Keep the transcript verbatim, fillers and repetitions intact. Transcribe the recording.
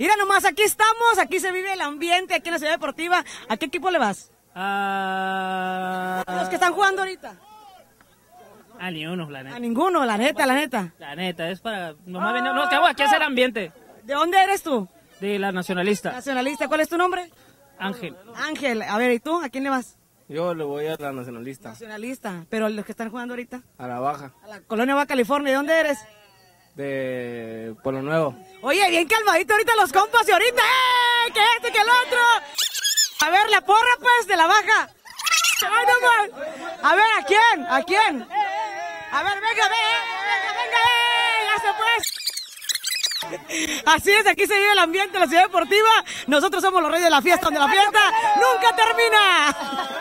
Mira nomás, aquí estamos, aquí se vive el ambiente, aquí en la Ciudad Deportiva. ¿A qué equipo le vas? A... ¿A los que están jugando ahorita? A ni uno, la neta. A ninguno, la neta, la neta. La neta, es para... Nomás venir... No, ¿qué hago? Aquí es el ambiente. ¿De dónde eres tú? De la nacionalista. Nacionalista, ¿cuál es tu nombre? Ángel. Ángel, a ver, ¿y tú? ¿A quién le vas? Yo le voy a la nacionalista. Nacionalista, pero los que están jugando ahorita. A la baja. A la Colonia Baja California, ¿de dónde eres? De Pueblo Nuevo. Oye, bien calmadito ahorita los compas y ahorita, ¡eh! ¡Que este, que el otro! A ver, la porra, pues, de la baja. ¡Ay, no más! A ver, ¿a quién? ¿A quién? A ver, venga, venga, venga, venga, eh, ya se fue. Así es, aquí se vive el ambiente de la Ciudad Deportiva. Nosotros somos los reyes de la fiesta, donde la fiesta nunca termina.